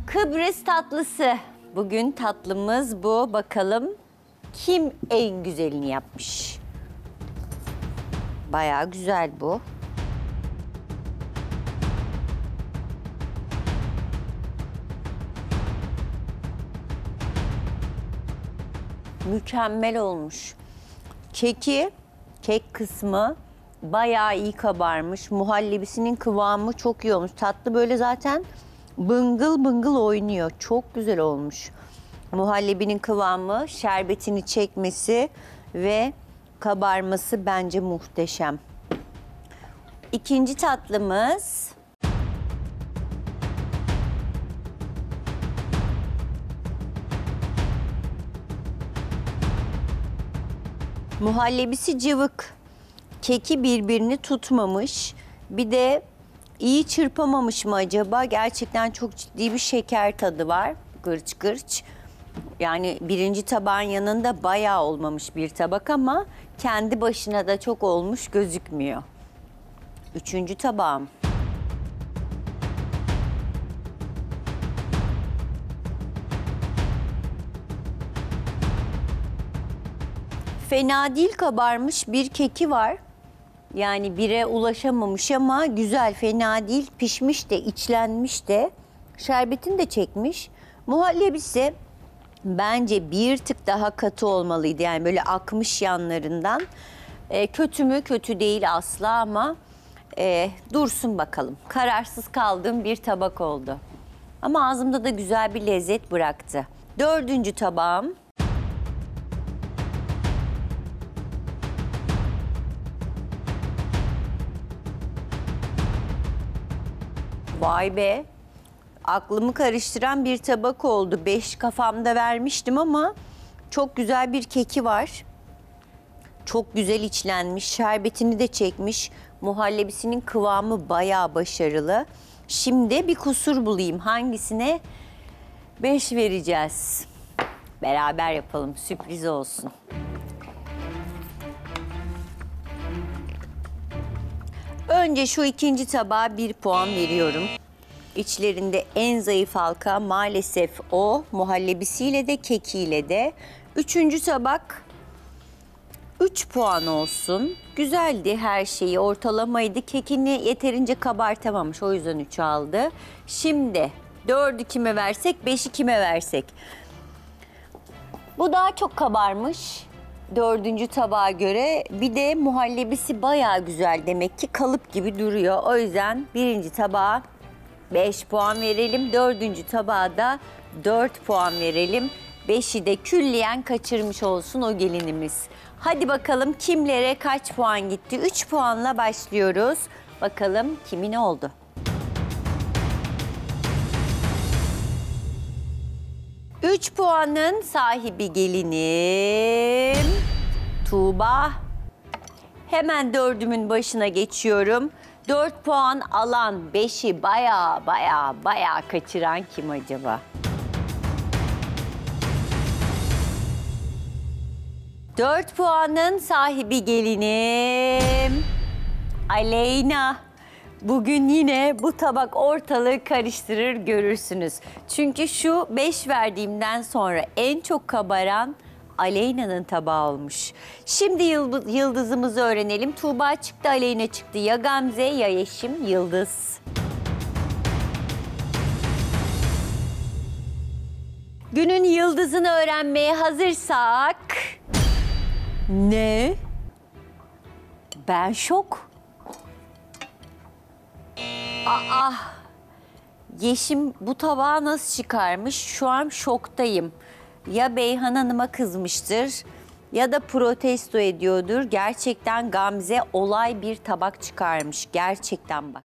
Kıbrıs tatlısı. Bugün tatlımız bu. Bakalım kim en güzelini yapmış? Bayağı güzel bu. Mükemmel olmuş. Kek kısmı bayağı iyi kabarmış. Muhallebisinin kıvamı çok iyi olmuş. Tatlı böyle zaten bıngıl bıngıl oynuyor. Çok güzel olmuş. Muhallebinin kıvamı, şerbetini çekmesi ve kabarması bence muhteşem. İkinci tatlımız muhallebisi cıvık. Keki birbirini tutmamış. Bir de iyi çırpamamış mı acaba? Gerçekten çok ciddi bir şeker tadı var. Gırç gırç. Yani birinci tabağın yanında bayağı olmamış bir tabak ama kendi başına da çok olmuş gözükmüyor. Üçüncü tabağım. Fena değil, kabarmış bir keki var. Yani bire ulaşamamış ama güzel, fena değil. Pişmiş de, içlenmiş de. Şerbetini de çekmiş. Muhallebisi bence bir tık daha katı olmalıydı. Yani böyle akmış yanlarından. Kötü mü? Kötü değil asla ama dursun bakalım. Kararsız kaldığım bir tabak oldu. Ama ağzımda da güzel bir lezzet bıraktı. Dördüncü tabağım. Vay be. Aklımı karıştıran bir tabak oldu. 5 kafamda vermiştim ama çok güzel bir keki var. Çok güzel içlenmiş, şerbetini de çekmiş. Muhallebisinin kıvamı bayağı başarılı. Şimdi bir kusur bulayım. Hangisine 5 vereceğiz? Beraber yapalım, sürpriz olsun. Önce şu ikinci tabağa 1 puan veriyorum. İçlerinde en zayıf halka maalesef o. Muhallebisiyle de kekiyle de. Üçüncü tabak 3 puan olsun. Güzeldi her şeyi, ortalamaydı. Kekini yeterince kabartamamış, o yüzden 3 aldı. Şimdi 4'ü kime versek, 5'i kime versek? Bu daha çok kabarmış. Dördüncü tabağa göre. Bir de muhallebisi bayağı güzel, demek ki kalıp gibi duruyor. O yüzden birinci tabağa 5 puan verelim. Dördüncü tabağa da 4 puan verelim. 5'i de külliyen kaçırmış olsun o gelinimiz. Hadi bakalım kimlere kaç puan gitti? 3 puanla başlıyoruz. Bakalım kimin oldu? Üç puanın sahibi gelinim Tuğba. Hemen dördümün başına geçiyorum. 4 puan alan, 5'i bayağı kaçıran kim acaba? 4 puanın sahibi gelinim Aleyna. Bugün yine bu tabak ortalığı karıştırır, görürsünüz. Çünkü şu 5 verdiğimden sonra en çok kabaran Aleyna'nın tabağı olmuş. Şimdi yıldızımızı öğrenelim. Tuğba çıktı, Aleyna çıktı. Ya Gamze ya Yeşim, Yıldız. Günün yıldızını öğrenmeye hazırsak... Ne? Ben şok. Aa! Yeşim bu tabağı nasıl çıkarmış? Şu an şoktayım. Ya Beyhan Hanım'a kızmıştır ya da protesto ediyordur. Gerçekten Gamze olay bir tabak çıkarmış. Gerçekten bak.